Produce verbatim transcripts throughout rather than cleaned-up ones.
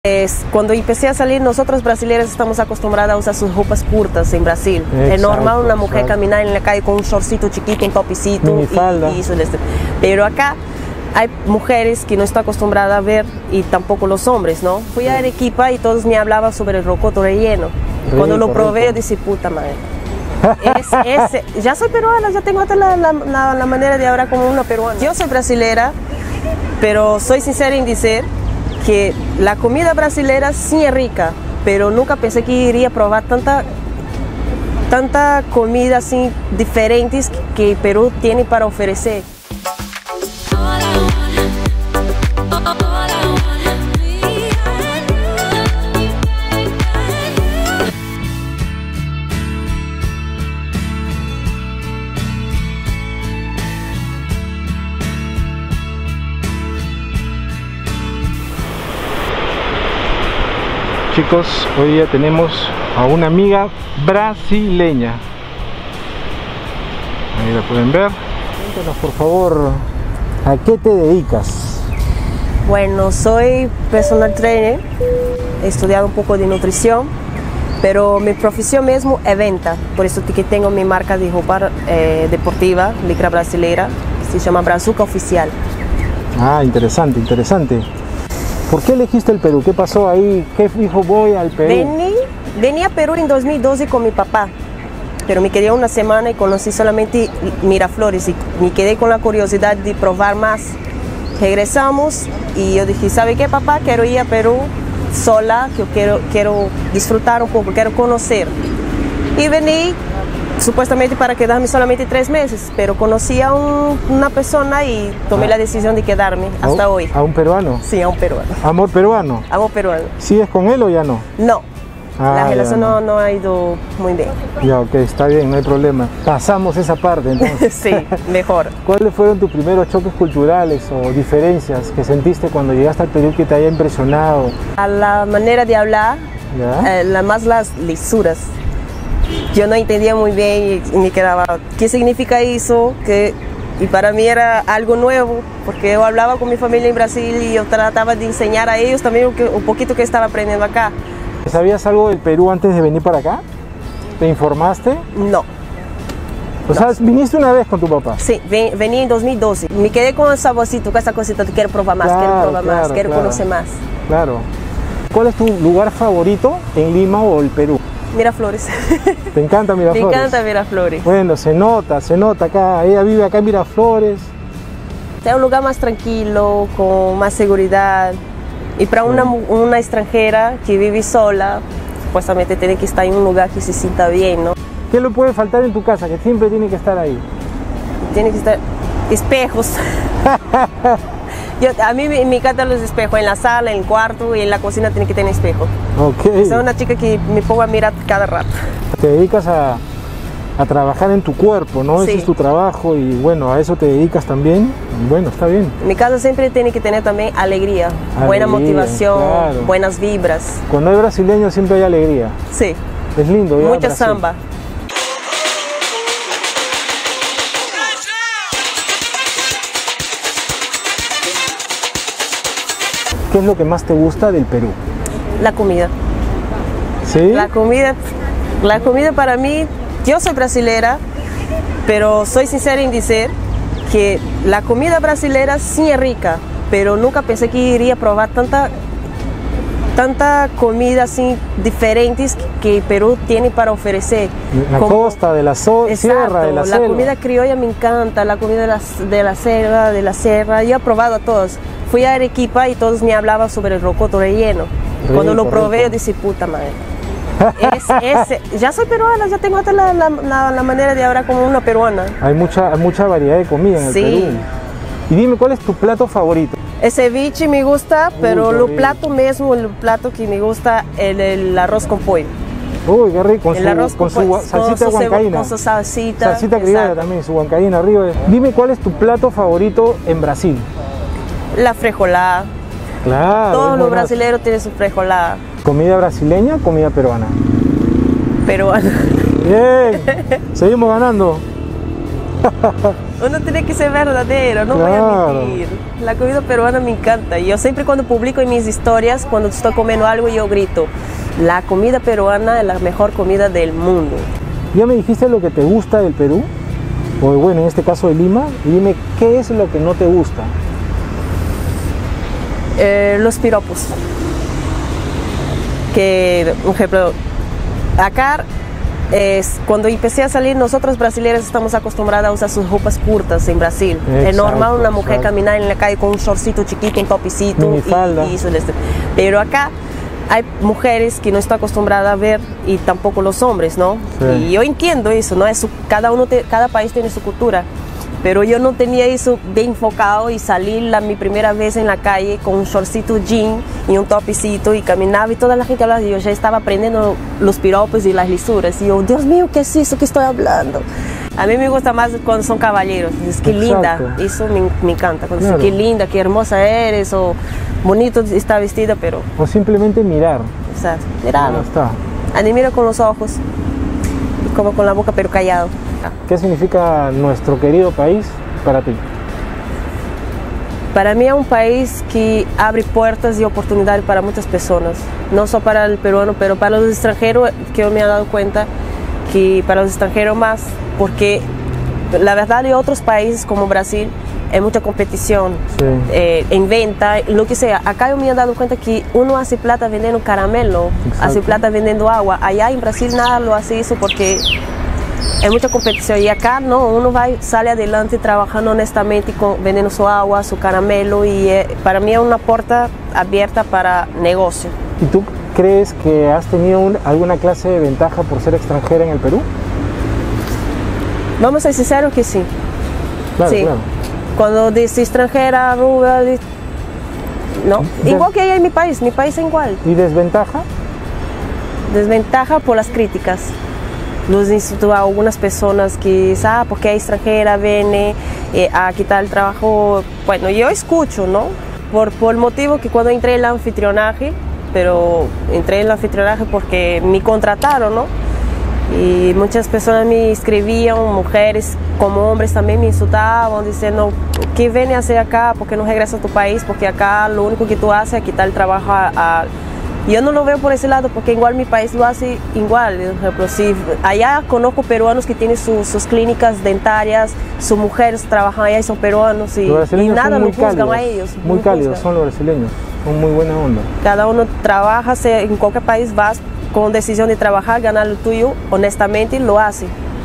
Es, cuando empecé a salir, nosotros brasileños estamos acostumbrados a usar sus ropas cortas en Brasil. Exacto, es normal una mujer exacto. caminar en la calle con un shortcito chiquito, un topicito y, y eso. Pero acá hay mujeres que no están acostumbradas a ver y tampoco los hombres, ¿no? Fui a Arequipa y todos me hablaban sobre el rocoto relleno. Rico, cuando lo probé, rico. Yo dije, puta madre. Es, es, ya soy peruana, ya tengo hasta la, la, la, la manera de hablar como una peruana. Yo soy brasilera, pero soy sincera en decir que la comida brasilera sí es rica, pero nunca pensé que iría a probar tanta, tanta comida así diferentes que Perú tiene para ofrecer. Chicos, hoy ya tenemos a una amiga brasileña. Ahí la pueden ver. Cuéntanos, por favor, ¿a qué te dedicas? Bueno, soy personal trainer, he estudiado un poco de nutrición, pero mi profesión mismo es venta. Por eso que tengo mi marca de ropa eh, deportiva, licra brasileira, que se llama Brazuca Oficial. Ah, interesante, interesante. ¿Por qué elegiste el Perú? ¿Qué pasó ahí? ¿Qué dijo voy al Perú? Vení, vení a Perú en dos mil doce con mi papá, pero me quedé una semana y conocí solamente Miraflores y me quedé con la curiosidad de probar más. Regresamos y yo dije, ¿sabe qué, papá? Quiero ir a Perú sola, que yo quiero, quiero disfrutar un poco, quiero conocer. Y vení supuestamente para quedarme solamente tres meses, pero conocí a un, una persona y tomé ah. la decisión de quedarme hasta ¿A, hoy. ¿A un peruano? Sí, a un peruano. ¿Amor peruano? Amor peruano. ¿Sigues con él o ya no? No, ah, la relación no. No, no ha ido muy bien. Ya, ok, está bien, no hay problema. Pasamos esa parte entonces. Sí, mejor. ¿Cuáles fueron tus primeros choques culturales o diferencias que sentiste cuando llegaste al Perú que te haya impresionado? A la manera de hablar, eh, la más las lisuras. Yo no entendía muy bien y me quedaba, ¿qué significa eso? Que, y para mí era algo nuevo, porque yo hablaba con mi familia en Brasil y yo trataba de enseñar a ellos también un, un poquito que estaba aprendiendo acá. ¿Sabías algo del Perú antes de venir para acá? ¿Te informaste? No. O sea, ¿viniste una vez con tu papá? Sí, ven, vení en dos mil doce. Me quedé con el saborcito, con esa cosita, quiero probar más, claro, quiero probar claro, más, quiero claro, conocer más. Claro. ¿Cuál es tu lugar favorito en Lima o el Perú? Miraflores. ¿Te encanta Miraflores? Me encanta Miraflores. Bueno, se nota, se nota acá. Ella vive acá en Miraflores. Es un lugar más tranquilo, con más seguridad. Y para una, una extranjera que vive sola, supuestamente tiene que estar en un lugar que se sienta bien, ¿no? ¿Qué le puede faltar en tu casa que siempre tiene que estar ahí? Tiene que estar espejos. Yo, a mí me, me encantan los espejos, en la sala, en el cuarto y en la cocina tiene que tener espejo. Okay. Soy una chica que me pongo a mirar cada rato. Te dedicas a, a trabajar en tu cuerpo, ¿no? Sí. Ese es tu trabajo y bueno, a eso te dedicas también. Bueno, está bien. Mi casa siempre tiene que tener también alegría, alegría buena motivación, claro. Buenas vibras. Cuando hay brasileños siempre hay alegría. Sí. Es lindo. Mucha samba. ¿Qué es lo que más te gusta del Perú? La comida. ¿Sí? La comida, la comida para mí, yo soy brasilera, pero soy sincera en decir que la comida brasilera sí es rica, pero nunca pensé que iría a probar tanta, tanta comida así diferentes que Perú tiene para ofrecer. La Como, costa, de la so exacto, sierra, de la, la selva. comida criolla me encanta, la comida de la, de la selva, de la sierra, yo he probado a todos. Fui a Arequipa y todos me hablaban sobre el rocoto relleno. Rico, cuando lo probé, rico. Yo dije, puta madre. Es, es, ya soy peruana, ya tengo hasta la, la, la, la manera de hablar como una peruana. Hay mucha, hay mucha variedad de comida en el sí. Perú. Y dime, ¿cuál es tu plato favorito? El ceviche me gusta, pero Uy, el plato mismo, el plato que me gusta, el, el arroz con pollo. Uy, qué rico, con el su, arroz con con, su salsita con su huancaína. Con su salsita. Salsita criolla también, su huancaína arriba. Dime, ¿cuál es tu plato favorito en Brasil? La frijolada. Claro. Todos los brasileños tienen su frijolada. ¿Comida brasileña o comida peruana? Peruana. Bien, seguimos ganando. Uno tiene que ser verdadero, no claro. voy a mentir. La comida peruana me encanta. Yo siempre cuando publico en mis historias, cuando estoy comiendo algo, yo grito, la comida peruana es la mejor comida del mundo. Ya me dijiste lo que te gusta del Perú, o bueno, en este caso de Lima, y dime, ¿qué es lo que no te gusta? Eh, los piropos. Que, por ejemplo, acá, es, cuando empecé a salir, nosotros brasileños estamos acostumbrados a usar sus ropas cortas en Brasil. Exacto, es normal una mujer exacto. caminar en la calle con un shortcito chiquito, un topicito y, y eso. Pero acá hay mujeres que no están acostumbradas a ver y tampoco los hombres, ¿no? Sí. Y yo entiendo eso, ¿no? Es su, cada, uno te, cada país tiene su cultura. Pero yo no tenía eso bien enfocado y salí la, mi primera vez en la calle con un shortcito jean y un topicito y caminaba y toda la gente hablaba y yo ya estaba aprendiendo los piropos y las lisuras y yo, Dios mío, ¿qué es eso que estoy hablando? A mí me gusta más cuando son caballeros, es que linda, eso me, me encanta, cuando claro. dicen, qué linda, qué hermosa eres o bonito está vestida, pero... O simplemente mirar. Exacto, mirarlo. Está. Admira con los ojos y como con la boca pero callado. ¿Qué significa nuestro querido país para ti? Para mí es un país que abre puertas y oportunidades para muchas personas, no solo para el peruano, pero para los extranjeros, que yo me he dado cuenta que para los extranjeros más, porque la verdad en otros países como Brasil hay mucha competición sí. eh, en venta, lo que sea. Acá yo me he dado cuenta que uno hace plata vendiendo caramelo, exacto. hace plata vendiendo agua. Allá en Brasil nada lo hace eso porque hay mucha competición y acá no, uno va, sale adelante trabajando honestamente, con, vendiendo su agua, su caramelo y eh, para mí es una puerta abierta para negocio. ¿Y tú crees que has tenido un, alguna clase de ventaja por ser extranjera en el Perú? Vamos a ser sinceros que sí. Claro, sí. claro. Cuando dice extranjera, rubia, no, Des... igual que hay en mi país, mi país es igual. ¿Y desventaja? Desventaja por las críticas. Los institutos, algunas personas que dicen, ah, porque es extranjera, viene eh, a quitar el trabajo. Bueno, yo escucho, ¿no? Por, por el motivo que cuando entré en el anfitrionaje, pero entré en el anfitrionaje porque me contrataron, ¿no? Y muchas personas me escribían, mujeres como hombres también me insultaban, diciendo, ¿qué vienes a hacer acá? ¿Por qué no regresas a tu país? Porque acá lo único que tú haces es quitar el trabajo a... a yo no lo veo por ese lado porque igual mi país lo hace igual. Por ejemplo, si allá conozco peruanos que tienen su, sus clínicas dentarias, sus mujeres trabajan allá y son peruanos y, y nada lo juzgan a ellos. Muy cálidos son los brasileños, son muy buena onda. Cada uno trabaja, en cualquier país vas con decisión de trabajar, ganar lo tuyo, honestamente lo hace.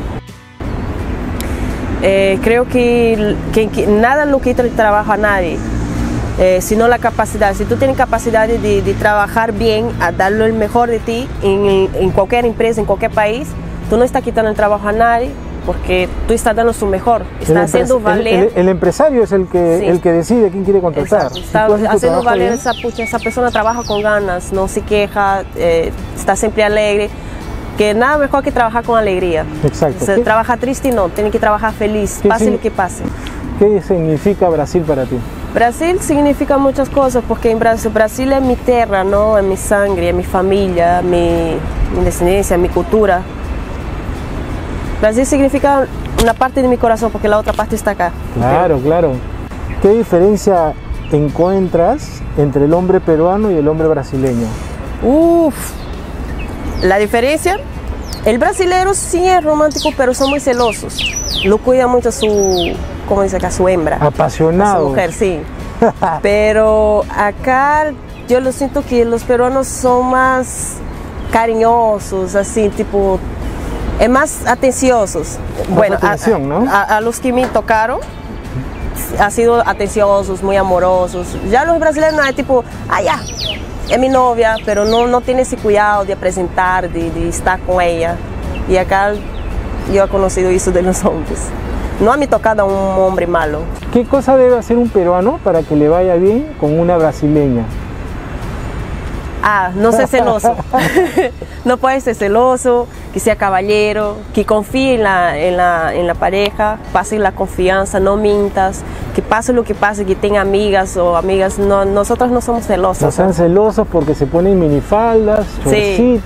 Eh, creo que, que, que nada lo quita el trabajo a nadie. Eh, sino la capacidad. Si tú tienes capacidad de, de trabajar bien, a darle el mejor de ti en, en cualquier empresa, en cualquier país, tú no estás quitando el trabajo a nadie porque tú estás dando su mejor, estás haciendo valer. El, el, el empresario es el que, sí. el que decide quién quiere contratar. Exacto. Está si haciendo valer esa, pucha, esa persona trabaja con ganas, no se queja, eh, está siempre alegre. Que nada mejor que trabajar con alegría. Exacto. Se trabaja triste y no, tiene que trabajar feliz, pase lo que pase. ¿Qué significa Brasil para ti? Brasil significa muchas cosas porque en Brasil, Brasil es mi tierra, ¿no? Es mi sangre, es mi familia, mi, mi descendencia, mi cultura. Brasil significa una parte de mi corazón porque la otra parte está acá. Claro, okay. claro. ¿Qué diferencia encuentras entre el hombre peruano y el hombre brasileño? Uf, la diferencia, el brasilero sí es romántico, pero son muy celosos. Lo cuida mucho su, ¿cómo dice acá? Su hembra. Apasionado. Su mujer, sí. Pero acá yo lo siento que los peruanos son más cariñosos, así, tipo, es más atenciosos. Más bueno, atención, a, ¿no? a, a los que me tocaron, han sido atenciosos, muy amorosos. Ya los brasileños no es tipo, ah, ya, es mi novia, pero no, no tiene ese cuidado de presentar, de, de estar con ella. Y acá yo he conocido eso de los hombres. No ha me tocado a un hombre malo. ¿Qué cosa debe hacer un peruano para que le vaya bien con una brasileña? Ah, no ser celoso. No puede ser celoso, que sea caballero, que confíe en la, en la, en la pareja, pase la confianza, no mintas, que pase lo que pase, que tenga amigas o amigas. No, nosotros no somos celosos. No sean celosos porque se ponen minifaldas, chorcitos. Sí.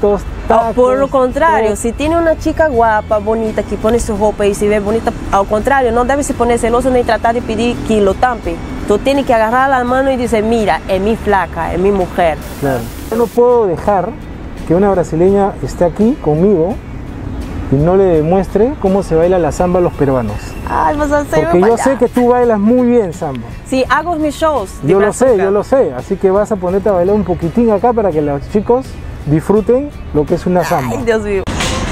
tacos. Por lo contrario, todo. si tiene una chica guapa, bonita, que pone su ropa y se ve bonita, al contrario, no debe se poner celoso ni tratar de pedir que lo tampe. Tú tienes que agarrar la mano y decir, mira, es mi flaca, es mi mujer. Claro. Yo no puedo dejar que una brasileña esté aquí conmigo y no le demuestre cómo se baila la samba a los peruanos. Ay, vas a hacer Porque yo sé que tú bailas muy bien samba. Sí, hago mis shows. Yo lo sé, yo lo sé. Así que vas a ponerte a bailar un poquitín acá para que los chicos disfruten lo que es una samba. Ay, Dios mío.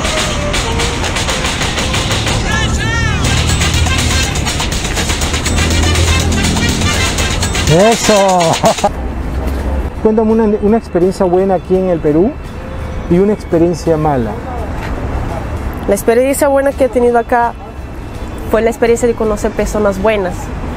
¡Eso! Cuéntame una, una experiencia buena aquí en el Perú y una experiencia mala. La experiencia buena que he tenido acá fue la experiencia de conocer personas buenas.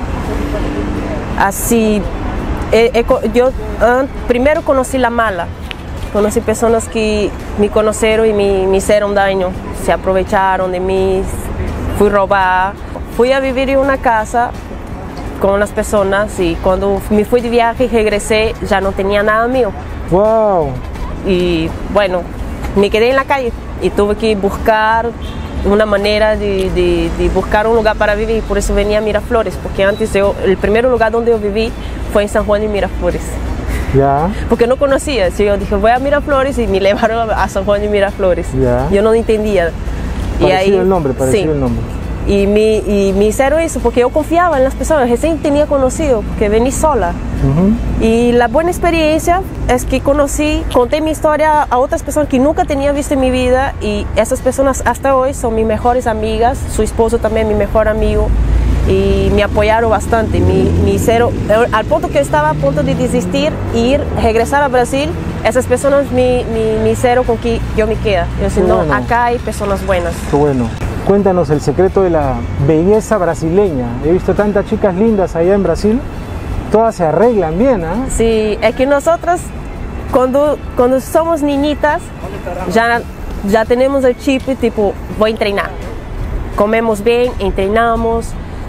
Así, eh, eh, yo eh, primero conocí la mala. Conocí personas que me conocieron y me, me hicieron daño. Se aprovecharon de mí, fui robada. Fui a vivir en una casa con unas personas y cuando me fui de viaje y regresé ya no tenía nada mío. ¡Wow! Y bueno, me quedé en la calle y tuve que buscar una manera de, de, de buscar un lugar para vivir. Por eso venía a Miraflores, porque antes yo, el primer lugar donde yo viví fue en San Juan de Miraflores. Ya. Porque no conocía, yo dije voy a Miraflores y me llevaron a San Juan de Miraflores. Ya. Yo no entendía. Parecido y ahí, el nombre, parecido sí. el nombre. Y me, y me hicieron eso porque yo confiaba en las personas, recién tenía conocido, porque vení sola. Uh-huh. Y la buena experiencia es que conocí, conté mi historia a otras personas que nunca tenía visto en mi vida y esas personas hasta hoy son mis mejores amigas, su esposo también mi mejor amigo y me apoyaron bastante, me, me hicieron, al punto que yo estaba a punto de desistir e ir, regresar a Brasil, esas personas me, me, me hicieron con que yo me quede. Yo decía, no, bueno. Acá hay personas buenas. Qué bueno. Cuéntanos el secreto de la belleza brasileña. He visto tantas chicas lindas allá en Brasil, todas se arreglan bien, ¿ah? ¿eh? Sí, es que nosotras cuando, cuando somos niñitas ya, ya tenemos el chip tipo, voy a entrenar. Comemos bien, entrenamos,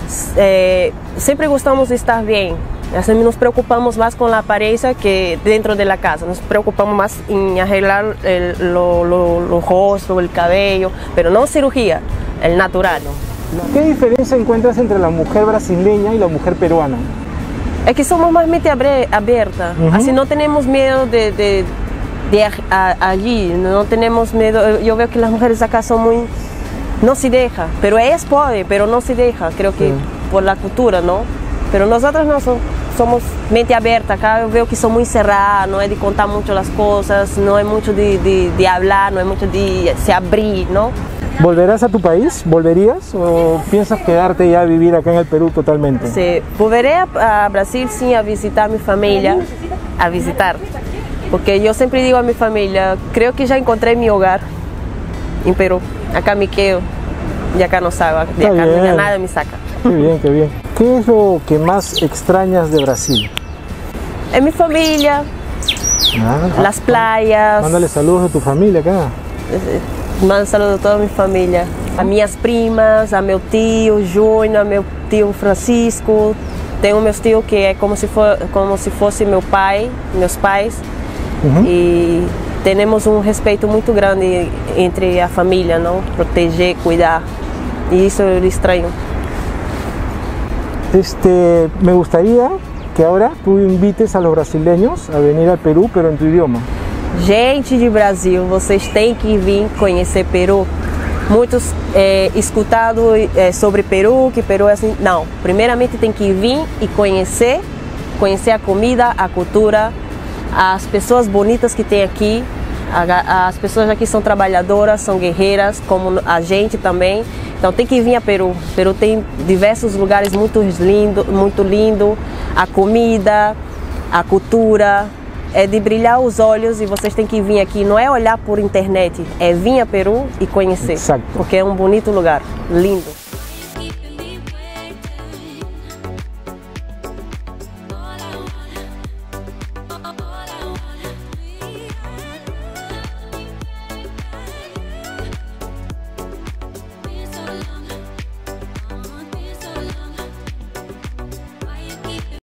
eh, siempre gustamos de estar bien. Así nos preocupamos más con la apariencia que dentro de la casa. Nos preocupamos más en arreglar el lo, lo, lo rostro, el cabello, pero no cirugía, el natural. ¿Qué diferencia encuentras entre la mujer brasileña y la mujer peruana? Es que somos más mente abierta, uh-huh. Así no tenemos miedo de, de, de a, a, allí, no tenemos miedo. Yo veo que las mujeres acá son muy... no se deja, pero ellas pueden, pero no se deja, creo que sí. Por la cultura, ¿no? Pero nosotros no somos, somos mente abierta, acá yo veo que son muy cerradas, no es de contar mucho las cosas, no es mucho de, de, de hablar, no es mucho de se abrir, ¿no? ¿Volverás a tu país? ¿Volverías? ¿O piensas quedarte ya a vivir acá en el Perú totalmente? Sí, volveré a, a Brasil sí a visitar a mi familia, a visitar. Porque yo siempre digo a mi familia, creo que ya encontré mi hogar en Perú, acá me quedo y acá no salgo, de acá no, nada me saca. Qué bien, qué bien. ¿Qué es lo que más extrañas de Brasil? Es mi familia, ah, las playas. Mándale saludos a tu familia acá. Mando saludos a toda mi familia. A minhas primas, a meu tio Júnior, a meu tio Francisco. Tenho meus tios que é como se, for, como se fosse meu pai, meus pais. Uhum. E temos um respeito muito grande entre a família, não? Proteger, cuidar. E isso eu estranho. Este, me gustaría que ahora tú invites a los brasileños a venir al Perú, pero en tu idioma. Gente de Brasil, vocês têm que vir conhecer Peru. Muitos é, escutado é, sobre Peru, que Peru é assim. Não, primeiramente tem que vir e conhecer, conhecer a comida, a cultura, as pessoas bonitas que tem aqui. As pessoas aqui são trabalhadoras, são guerreiras, como a gente também. Então tem que vir a Peru. Peru tem diversos lugares muito lindo, muito lindo. A comida, a cultura, é de brilhar os olhos e vocês têm que vir aqui. Não é olhar por internet, é vir a Peru e conhecer. Exacto. Porque é um bonito lugar, lindo.